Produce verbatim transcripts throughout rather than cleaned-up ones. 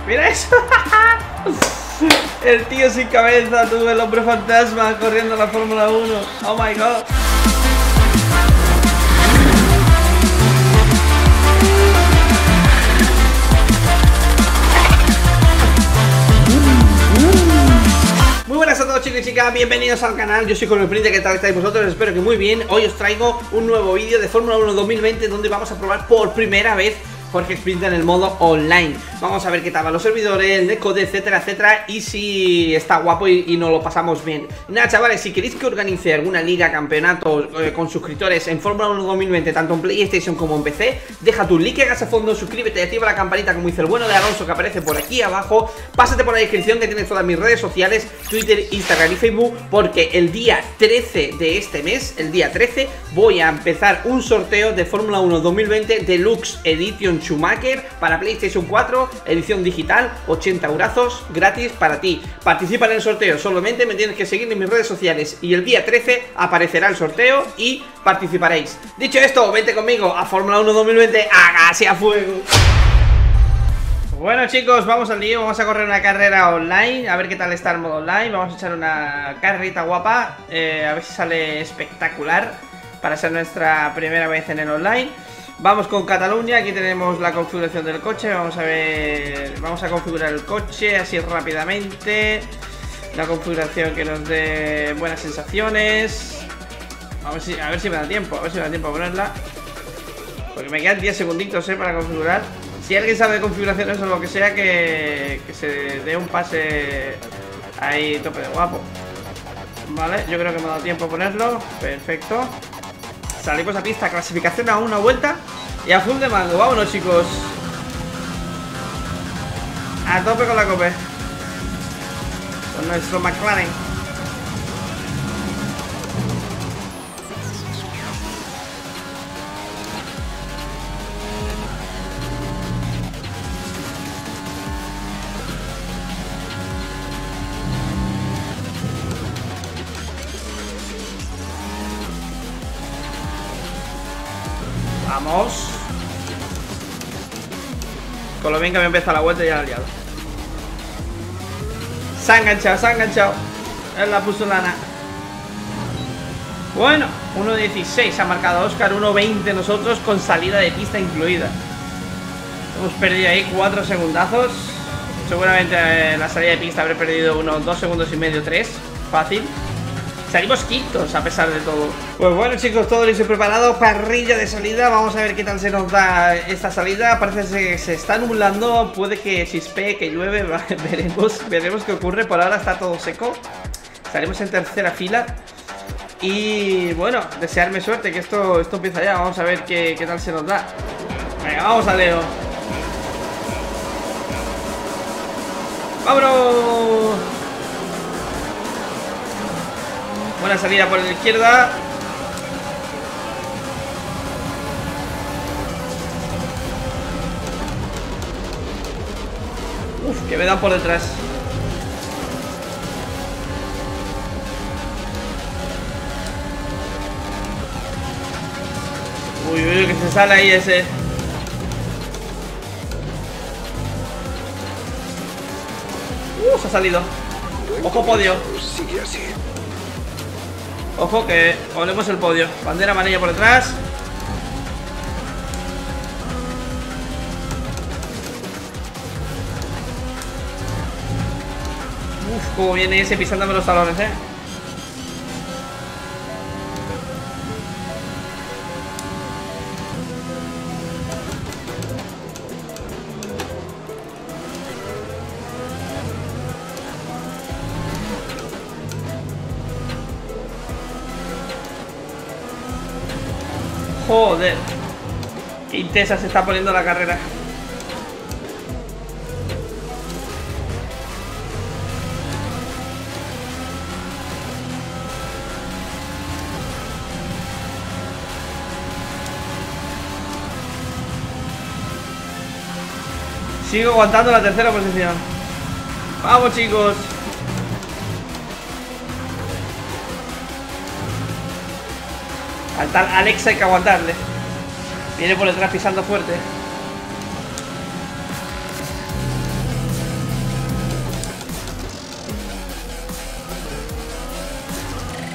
Mira eso. El tío sin cabeza, tú, el hombre fantasma corriendo la Fórmula uno. Oh my god. Muy buenas a todos, chicos y chicas, bienvenidos al canal. Yo soy Cornelprinte, ¿qué tal estáis vosotros? Espero que muy bien. Hoy os traigo un nuevo vídeo de Fórmula uno dos mil veinte donde vamos a probar por primera vez Jorge Sprint en el modo online. Vamos a ver qué tal van los servidores, el netcode, etcétera, etcétera, y si está guapo y, y nos lo pasamos bien. Nada, chavales, si queréis que organice alguna liga, campeonato eh, con suscriptores en Fórmula uno dos mil veinte, tanto en PlayStation como en P C, deja tu like, hagas a fondo, suscríbete y activa la campanita como dice el bueno de Alonso que aparece por aquí abajo. Pásate por la descripción que tienes todas mis redes sociales, Twitter, Instagram y Facebook, porque el día trece de este mes, el día trece, voy a empezar un sorteo de Fórmula uno dos mil veinte Deluxe Edition Schumacher para PlayStation cuatro, edición digital, ochenta eurazos, gratis para ti. Participa en el sorteo, solamente me tienes que seguir en mis redes sociales y el día trece aparecerá el sorteo y participaréis. Dicho esto, vente conmigo a Fórmula uno dos mil veinte, hágase a fuego. Bueno, chicos, vamos al lío, vamos a correr una carrera online, a ver qué tal está el modo online. Vamos a echar una carrerita guapa, eh, a ver si sale espectacular para ser nuestra primera vez en el online. Vamos con Cataluña, aquí tenemos la configuración del coche, vamos a ver, vamos a configurar el coche así rápidamente. La configuración que nos dé buenas sensaciones. A ver si, a ver si me da tiempo, a ver si me da tiempo a ponerla. Porque me quedan diez segunditos eh, para configurar. Si alguien sabe de configuraciones o lo que sea, que, que se dé un pase ahí tope de guapo. Vale, yo creo que me ha dado tiempo a ponerlo, perfecto. Salimos a pista, clasificación a una vuelta y a full de mando. Vámonos, chicos. A tope con la cope. Con nuestro McLaren. Vamos. Con lo bien que me empieza la vuelta y ya la he liado. Se ha enganchado, se ha enganchado. Es la pusolana. Bueno, uno dieciséis ha marcado Oscar, uno veinte nosotros con salida de pista incluida. Hemos perdido ahí cuatro segundazos. Seguramente en la salida de pista habré perdido unos dos segundos y medio, tres. Fácil. Salimos quintos a pesar de todo. Pues bueno, chicos, todo listo y preparado. Parrilla de salida, vamos a ver qué tal se nos da esta salida. Parece que se está nublando, puede que chispee, que llueve. Veremos, veremos qué ocurre. Por ahora está todo seco. Salimos en tercera fila. Y bueno, desearme suerte, que esto, esto empieza ya. Vamos a ver qué, qué tal se nos da. Venga, vamos a Leo. ¡Vámonos! Buena salida por la izquierda. Uf, que me dan por detrás. Uy, uy, que se sale ahí ese. Uh, se ha salido. Ojo podio. Sigue así. Ojo que olemos el podio. Bandera amarilla por detrás. Uf, cómo viene ese pisándome los talones, eh. Joder, qué intensa se está poniendo la carrera. Sigo aguantando la tercera posición. Vamos, chicos. Al tal Alex hay que aguantarle. Viene por detrás pisando fuerte.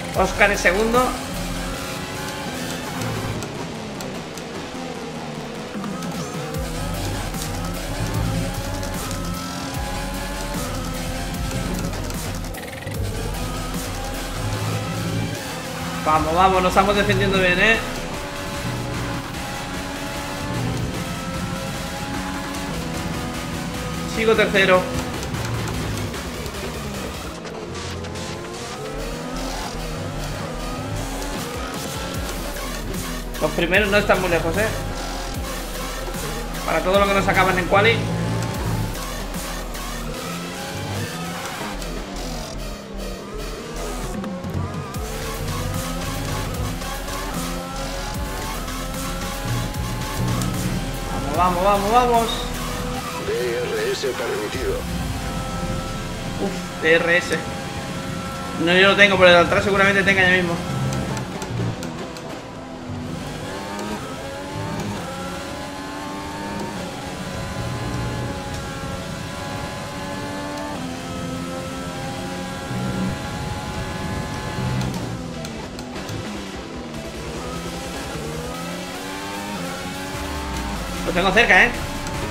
Oscar es segundo. Vamos, vamos, nos estamos defendiendo bien, ¿eh? Sigo tercero. Los primeros no están muy lejos, ¿eh? Para todo lo que nos acaban en quali. Vamos, vamos, vamos. D R S permitido. Uf, D R S. No, yo lo tengo, pero el de atrás seguramente tenga ya mismo. Lo tengo cerca, ¿eh?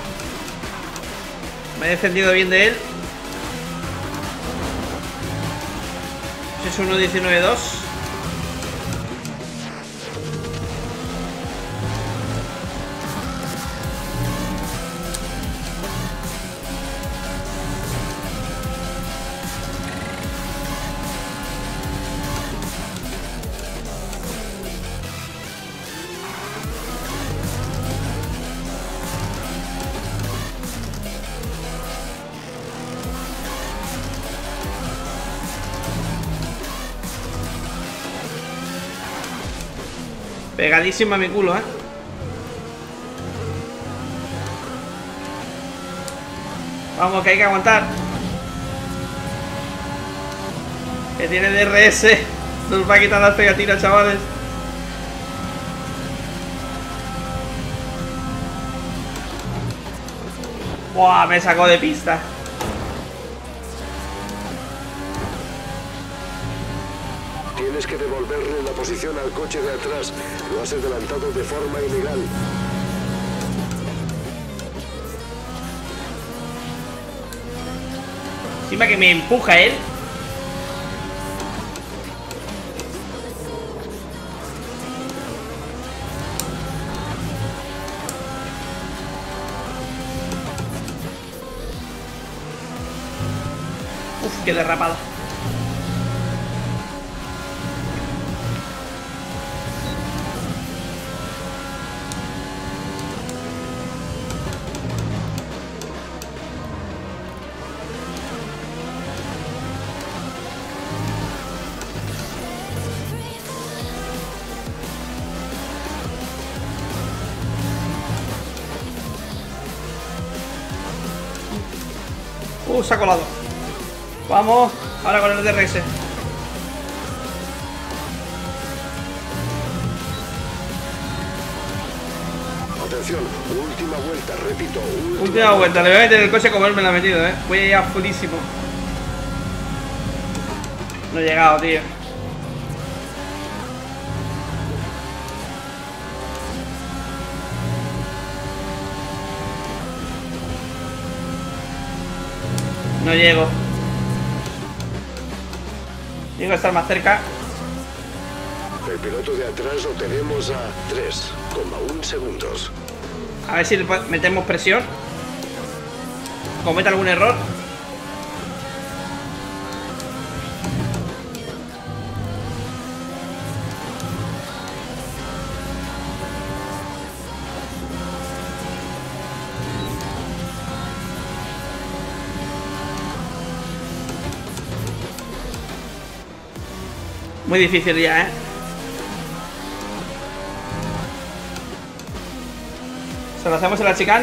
Me he defendido bien de él. Es uno diecinueve dos. Pegadísima a mi culo, ¿eh? Vamos, que hay que aguantar. Que tiene D R S. Nos va a quitar las pegatinas, chavales. Buah, me sacó de pista. Tienes que devolverle la posición al coche de atrás. Lo has adelantado de forma ilegal. Encima que me empuja él. Uf, qué derrapada. Uh, se ha colado. Vamos, ahora con el D R S. Atención, última vuelta, repito. Última, última vuelta, le voy a meter el coche como él me lo ha metido, eh. Voy a ir a fulísimo. No he llegado, tío. No llego. Llego a estar más cerca. El piloto de atrás lo tenemos a tres coma uno segundos. A ver si le metemos presión. Comete algún error. Muy difícil ya, ¿eh? Se lo hacemos en la chicane.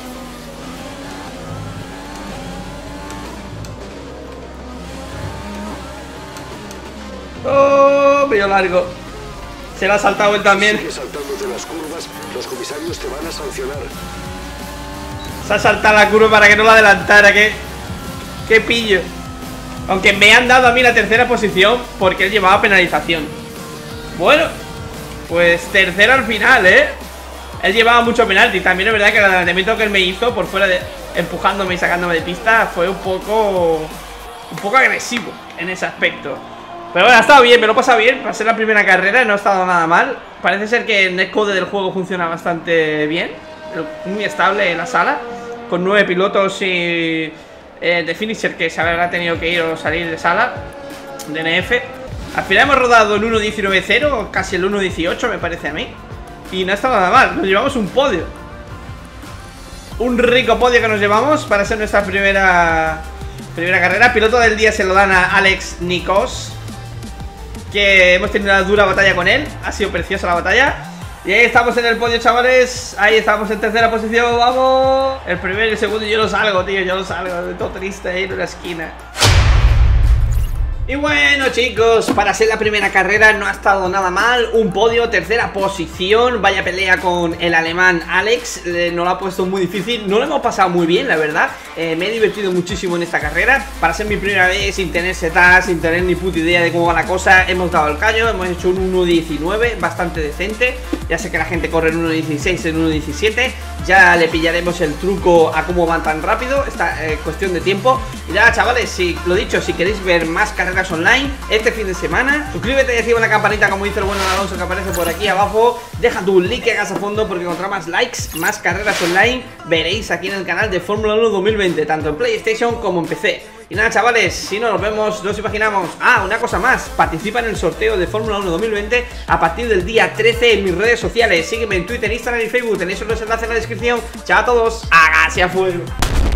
Oh, medio largo. Se lo ha saltado él también. Sigue saltándote las curvas, los comisarios te van a sancionar. Se ha saltado la curva para que no la adelantara. Qué, qué pillo. Aunque me han dado a mí la tercera posición porque él llevaba penalización. Bueno, pues tercero al final, ¿eh? Él llevaba mucho penalti. También es verdad que el adelantamiento que él me hizo por fuera de... empujándome y sacándome de pista fue un poco... un poco agresivo en ese aspecto. Pero bueno, ha estado bien, me lo he pasado bien. Para ser la primera carrera no ha estado nada mal. Parece ser que el netcode del juego funciona bastante bien. Muy estable en la sala. Con nueve pilotos y... Eh, de finisher que se habrá tenido que ir o salir de sala de N F. Al final hemos rodado el uno diecinueve cero, casi el uno dieciocho me parece a mí. Y no está nada mal, nos llevamos un podio. Un rico podio que nos llevamos para ser nuestra primera Primera carrera. Piloto del día se lo dan a Alex Nikos, que hemos tenido una dura batalla con él. Ha sido preciosa la batalla. Y ahí estamos en el podio, chavales. Ahí estamos en tercera posición, vamos. El primero y el segundo yo lo salgo, tío, yo lo salgo. Todo triste ahí en una esquina. Y bueno, chicos, para ser la primera carrera no ha estado nada mal. Un podio, tercera posición. Vaya pelea con el alemán Alex. eh, Nos lo ha puesto muy difícil. No lo hemos pasado muy bien, la verdad. eh, Me he divertido muchísimo en esta carrera. Para ser mi primera vez, sin tener setas, sin tener ni puta idea de cómo va la cosa, hemos dado el callo. Hemos hecho un uno diecinueve, bastante decente. Ya sé que la gente corre en uno dieciséis, en uno diecisiete. Ya le pillaremos el truco a cómo van tan rápido. Esta eh, cuestión de tiempo. Y nada, chavales, si, lo dicho, si queréis ver más carreras online este fin de semana, suscríbete y activa la campanita como dice el bueno de Alonso que aparece por aquí abajo. Deja tu like que hagas a fondo, porque contra más likes, más carreras online veréis aquí en el canal de Fórmula uno dos mil veinte, tanto en PlayStation como en P C. Y nada, chavales, si no nos vemos, nos imaginamos. Ah, una cosa más, participa en el sorteo de Fórmula uno dos mil veinte a partir del día trece en mis redes sociales. Sígueme en Twitter, Instagram y Facebook, tenéis los enlaces en la descripción. Chao a todos, hágase a fuego.